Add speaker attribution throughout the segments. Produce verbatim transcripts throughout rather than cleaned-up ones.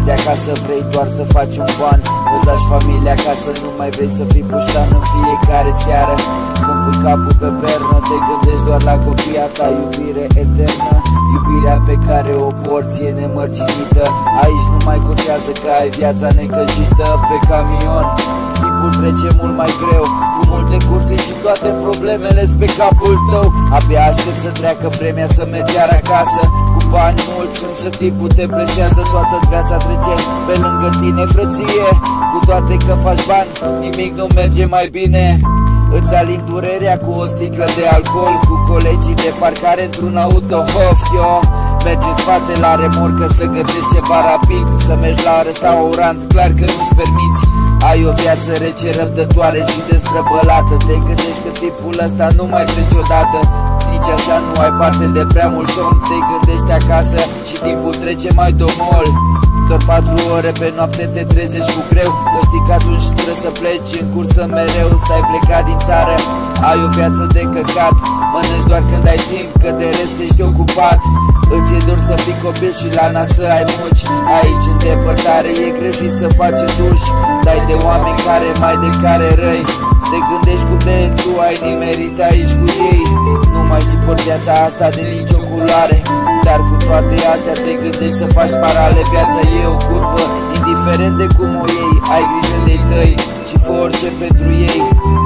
Speaker 1: de acasă, vrei doar să faci un ban. Îți lași familia acasă, nu mai vrei să fii puștan în fiecare seară. Când pui capul pe pernă, te gândești doar la copia ta, iubire eternă, iubirea pe care o porți e nemărginită. Aici nu mai contează că ai viața necăjită. Pe camion timpul trece mult mai greu, cu multe curse și toate problemele pe capul tău. Abia aștept să treacă vremea să mergi iar acasă. Cu bani mulți, însă timpul te presează. Toată viața trece pe lângă tine, frăție. Cu toate că faci bani, nimic nu merge mai bine. Îți alin durerea cu o sticlă de alcool, cu colegii de parcare într-un autohof. Yo, mergi în spate la remorcă să gătești ceva rapid, să mergi la restaurant, clar că nu-ți permiți. Ai o viață rece, răbdătoare și destrăbălată. Te gândești că timpul ăsta nu mai trece odată. Nici așa nu ai parte de prea mult somn. Te gândești acasă și timpul trece mai domol. Doar patru ore pe noapte te trezești cu greu, că știi că atunci trebuie să pleci în cursă mereu. Stai plecat din țară, ai o viață de căcat. Mănânci doar când ai timp, că de rest ești ocupat. Îți e dor să fii copil și la nasă ai muci. Aici în depărtare e greu și să faci duș. Dai de oameni care mai de care răi. Te gândești cum de tu ai nimerit aici cu ei. Nu mai suport viața asta de nicio culoare. Dar cu toate astea te gândești să faci parale. Viața e o curvă, indiferent de cum o iei. Ai grijă de-i tăi și fă orice pentru ei.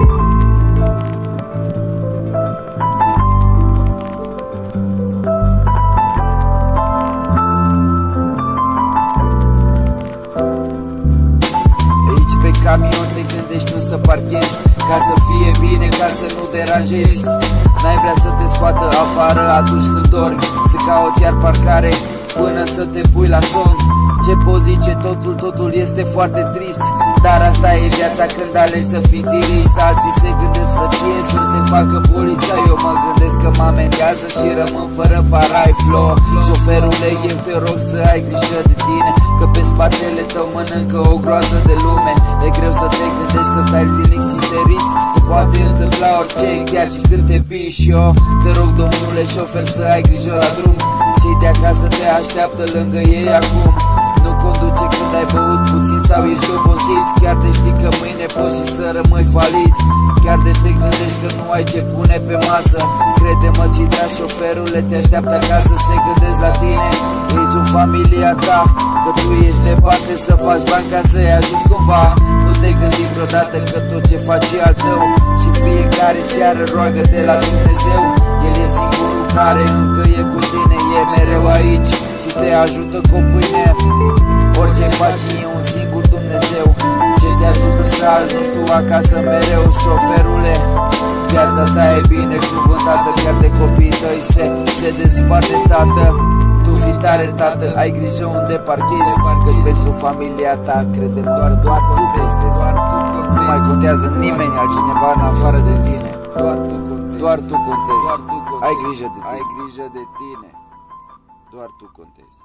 Speaker 1: Aici pe camion te gândești nu să parchezi, ca să fie bine, ca să nu deranjezi. N-ai vrea să te scoată afară atunci când dormi, să cauți iar parcare până să te pui la somn. Ce poți zice, totul, totul este foarte trist, dar asta e viața când alegi să fii țirist. Alții se gândesc, frăție, să se facă poliția. Eu mă gândesc că mă amendează și rămân fără parai flow. Șoferule, eu te rog să ai grijă de tine, că pe spatele tău mănâncă o groază de lume. E greu să te gândești că stai zilnic și te riști, că poate întâmpla orice, chiar și când te piși. Eu te rog, domnule șofer, să ai grijă la drum. Cei de acasă te așteaptă lângă ei acum. Nu conduce când ai băut puțin sau ești obosit. Chiar de știi că mâine poți și să rămâi falit. Chiar de te gândești că nu ai ce pune pe masă. Crede-mă, cita, șoferule, te așteaptă acasă. Se gândesc la tine, ești în familia ta, că tu ești departe să faci bani ca să-i ajuți cumva. Nu te gândi vreodată că tot ce faci e al tău și fiecare seară roagă-te la Dumnezeu. El e singurul care încă e cu tine, e mereu aici și te ajută cu pâine. Orice faci e un singur Dumnezeu ce te ajută să ajungi tu acasă mereu. Șoferule, viața ta e binecuvântată, chiar de copiii tăi se, se desparte, tată. Tu fii tare, tată, ai grijă unde parchezi, că-și pentru familia ta, crede-mă, doar, doar tu contezi. Nu mai contează nimeni altcineva în afară de tine. Doar tu contezi. Doar tu contezi. Ai grijă de tine. Ai grijă de tine. Doar tu contezi.